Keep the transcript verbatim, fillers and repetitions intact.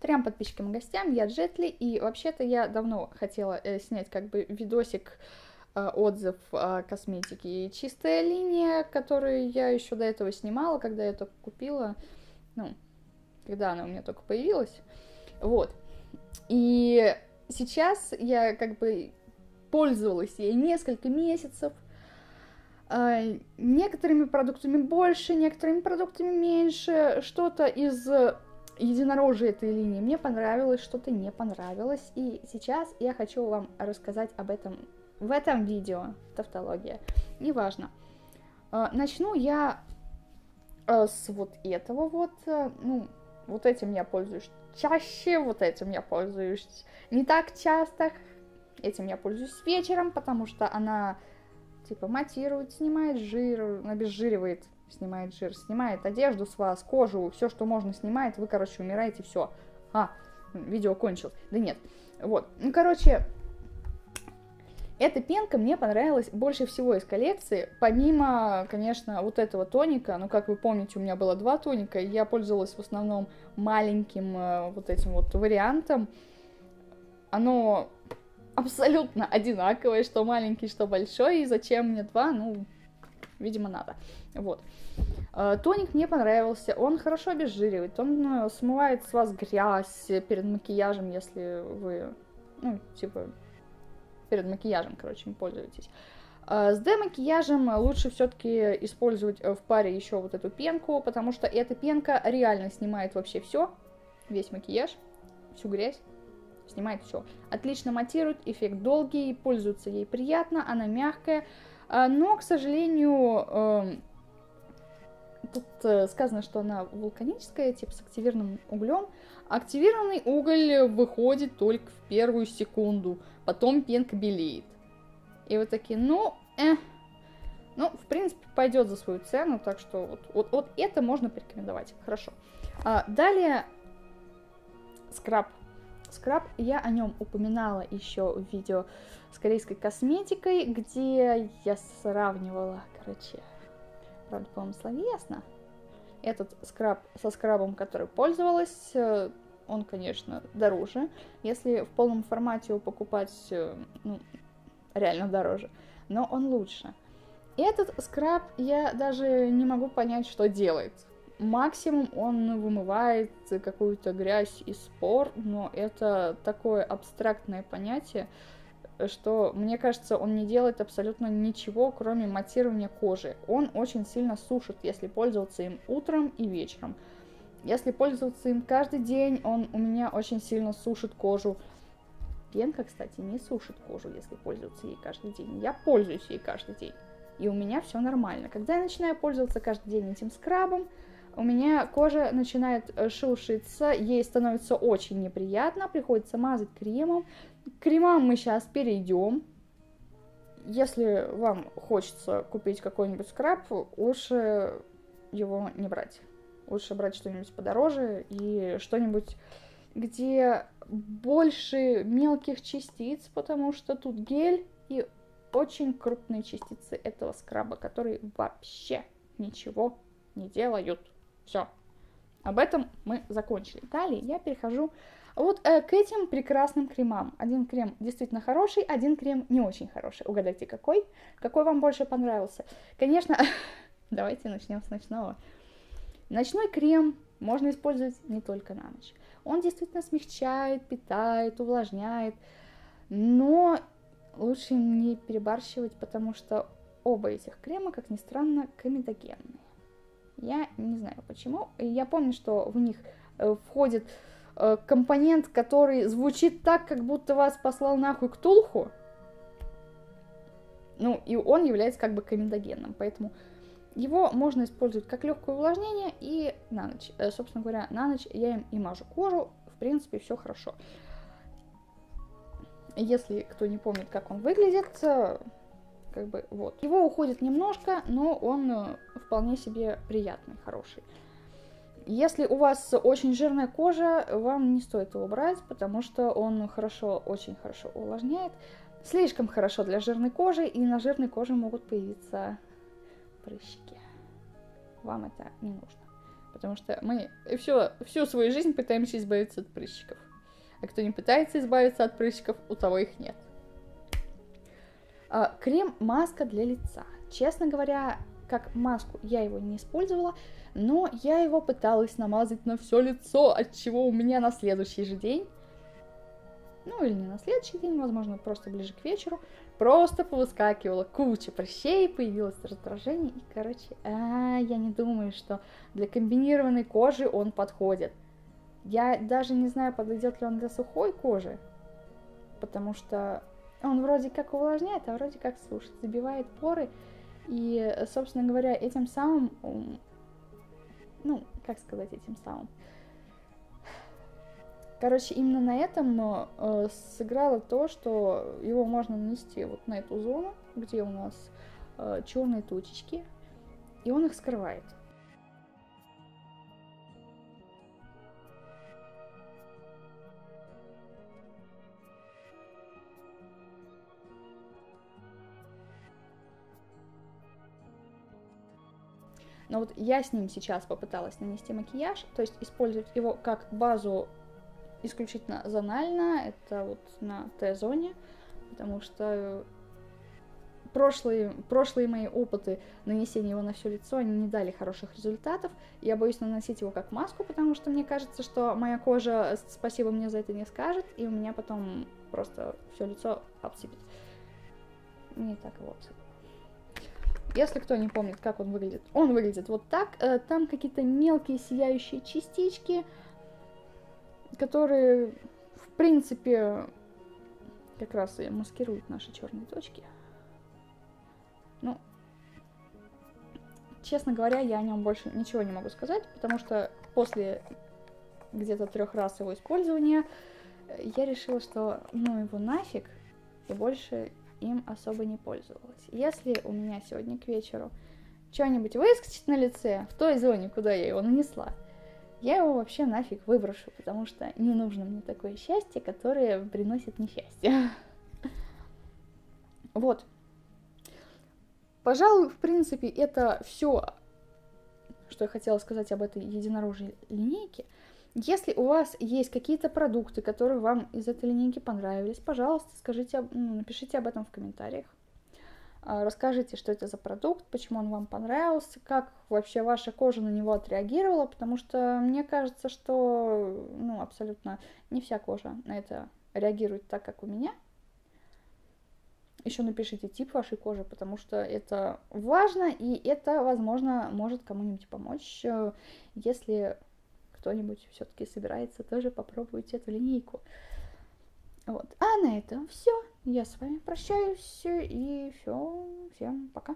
трем подписчикам и гостям, я Джетли, и вообще-то я давно хотела э, снять как бы видосик, э, отзыв о косметике. И чистая линия, которую я еще до этого снимала, когда я только купила, ну, когда она у меня только появилась, вот. И сейчас я как бы пользовалась ей несколько месяцев, э, некоторыми продуктами больше, некоторыми продуктами меньше, что-то из единорожья этой линии мне понравилось, что-то не понравилось, и сейчас я хочу вам рассказать об этом в этом видео, тавтология, неважно. Э, начну я э, с вот этого вот, э, ну, вот этим я пользуюсь чаще, вот этим я пользуюсь не так часто, этим я пользуюсь вечером, потому что она, типа, матирует, снимает жир, обезжиривает, снимает жир, снимает одежду с вас, кожу, все, что можно, снимает, вы, короче, умираете, все. А, видео кончилось. Да нет. Вот. Ну, короче, эта пенка мне понравилась больше всего из коллекции, помимо, конечно, вот этого тоника. Ну, как вы помните, у меня было два тоника, и я пользовалась в основном маленьким э, вот этим вот вариантом. Оно абсолютно одинаковое, что маленький, что большой, и зачем мне два? Ну, видимо, надо. Вот. Э, тоник мне понравился, он хорошо обезжиривает, он э, смывает с вас грязь перед макияжем, если вы, ну, типа... перед макияжем, короче, им пользуетесь. С демакияжем лучше все-таки использовать в паре еще вот эту пенку, потому что эта пенка реально снимает вообще все, весь макияж, всю грязь, снимает все. Отлично матирует, эффект долгий, пользоваться ей приятно, она мягкая, но, к сожалению, тут сказано, что она вулканическая, типа с активированным углем. Активированный уголь выходит только в первую секунду, потом пенка белеет. И вы такие, ну, э, ну, в принципе, пойдет за свою цену, так что вот, вот, вот это можно порекомендовать. Хорошо. А, далее скраб. Скраб, я о нем упоминала еще в видео с корейской косметикой, где я сравнивала, короче, правда, по-моему, словесно. Этот скраб со скрабом, который пользовалась, он, конечно, дороже. Если в полном формате его покупать, ну, реально дороже, но он лучше. Этот скраб я даже не могу понять, что делает. Максимум он вымывает какую-то грязь из пор, но это такое абстрактное понятие, что, мне кажется, он не делает абсолютно ничего, кроме матирования кожи. Он очень сильно сушит, если пользоваться им утром и вечером. Если пользоваться им каждый день, он у меня очень сильно сушит кожу. Пенка, кстати, не сушит кожу, если пользоваться ей каждый день. Я пользуюсь ей каждый день, и у меня все нормально. Когда я начинаю пользоваться каждый день этим скрабом, у меня кожа начинает шелушиться, ей становится очень неприятно, приходится мазать кремом. К кремам мы сейчас перейдем. Если вам хочется купить какой-нибудь скраб, лучше его не брать. Лучше брать что-нибудь подороже и что-нибудь, где больше мелких частиц, потому что тут гель и очень крупные частицы этого скраба, которые вообще ничего не делают. Все. Об этом мы закончили. Далее я перехожу вот э, к этим прекрасным кремам. Один крем действительно хороший, один крем не очень хороший. Угадайте, какой? Какой вам больше понравился? Конечно, давайте начнем с ночного. Ночной крем можно использовать не только на ночь. Он действительно смягчает, питает, увлажняет, но лучше не перебарщивать, потому что оба этих крема, как ни странно, комедогенные. Я не знаю почему. Я помню, что в них входит компонент, который звучит так, как будто вас послал нахуй Ктулху. Ну, и он является как бы комедогенным, поэтому его можно использовать как легкое увлажнение и на ночь. Собственно говоря, на ночь я им и мажу кожу, в принципе, все хорошо. Если кто не помнит, как он выглядит, как бы вот. Его уходит немножко, но он вполне себе приятный, хороший. Если у вас очень жирная кожа, вам не стоит его брать, потому что он хорошо, очень хорошо увлажняет. Слишком хорошо для жирной кожи, и на жирной коже могут появиться прыщики. Вам это не нужно, Потому что мы всю, всю свою жизнь пытаемся избавиться от прыщиков. А кто не пытается избавиться от прыщиков, у того их нет. А, крем-маска для лица. Честно говоря, как маску я его не использовала, но я его пыталась намазать на все лицо, от чего у меня на следующий же день, ну или не на следующий день, возможно, просто ближе к вечеру, просто повыскакивала куча прыщей, появилось раздражение, и, короче, а, я не думаю, что для комбинированной кожи он подходит. Я даже не знаю, подойдет ли он для сухой кожи, потому что он вроде как увлажняет, а вроде как сушит, забивает поры, и, собственно говоря, этим самым, ну, как сказать, этим самым, короче, именно на этом э, сыграло то, что его можно нанести вот на эту зону, где у нас э, черные точечки, и он их скрывает. Но вот я с ним сейчас попыталась нанести макияж, то есть использовать его как базу исключительно зонально, это вот на Т-зоне, потому что прошлые, прошлые мои опыты нанесения его на все лицо, они не дали хороших результатов. Я боюсь наносить его как маску, потому что мне кажется, что моя кожа спасибо мне за это не скажет, и у меня потом просто все лицо обсыпет. Не так вот. Если кто не помнит, как он выглядит, он выглядит вот так. Там какие-то мелкие сияющие частички, которые, в принципе, как раз и маскируют наши черные точки. Ну, честно говоря, я о нем больше ничего не могу сказать, потому что после где-то трех раз его использования я решила, что ну его нафиг, и больше им особо не пользовалась. Если у меня сегодня к вечеру что-нибудь выскочит на лице в той зоне, куда я его нанесла, я его вообще нафиг выброшу, потому что не нужно мне такое счастье, которое приносит несчастье. Вот. Пожалуй, в принципе, это все, что я хотела сказать об этой единорожьей линейке. Если у вас есть какие-то продукты, которые вам из этой линейки понравились, пожалуйста, скажите, напишите об этом в комментариях. Расскажите, что это за продукт, почему он вам понравился, как вообще ваша кожа на него отреагировала, потому что мне кажется, что ну, абсолютно не вся кожа на это реагирует так, как у меня. Еще напишите тип вашей кожи, потому что это важно, и это, возможно, может кому-нибудь помочь, если кто-нибудь все-таки собирается тоже попробовать эту линейку. Вот. А на этом все. Я с вами прощаюсь, и все. Всем пока.